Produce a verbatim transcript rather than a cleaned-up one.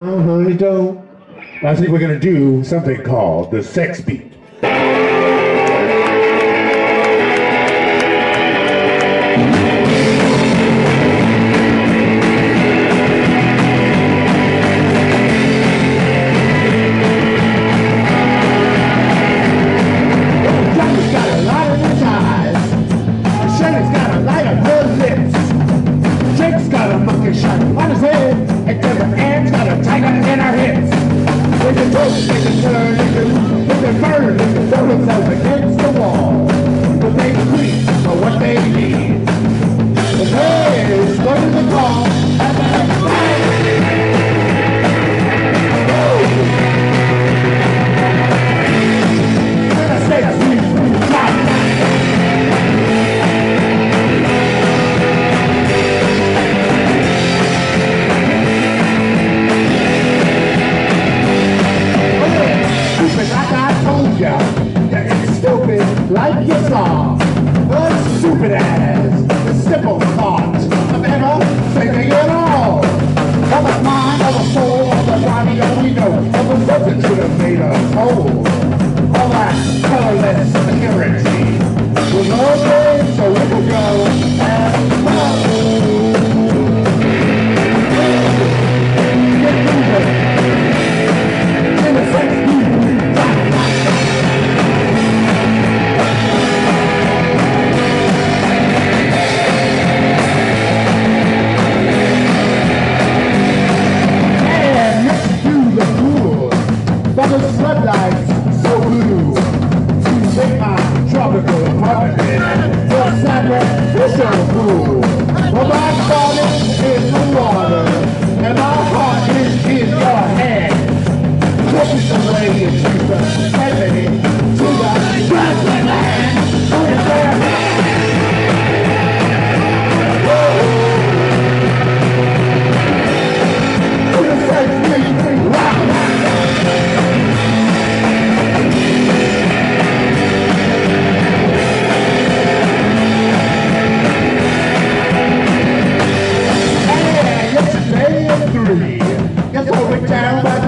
Oh, honey, don't. I think we're gonna do something called the sex beat. On his head, and till the ants got a tiger in our hips. They can push, they can turn, they can, they can burn, they can throw themselves against the wall. But they creep for what they need. The hey is going to the call, and the and I say a sweet, sweet time. Like you saw, a stupid ass, the simple thought of ever thinking at all. Of the mind, of the soul, of the body, all we know, of the something should have made us whole. All that colorless security was all good, so we could go and well. Get moving. In a sense, you the floodlights so blue. You take my tropical apartment for a sacrificial pool. Well, my body is the water, and my heart is in your hand. Take it away and choose the heavy to the grassland land. To the fair. To the first green, green rock. Yes, over town by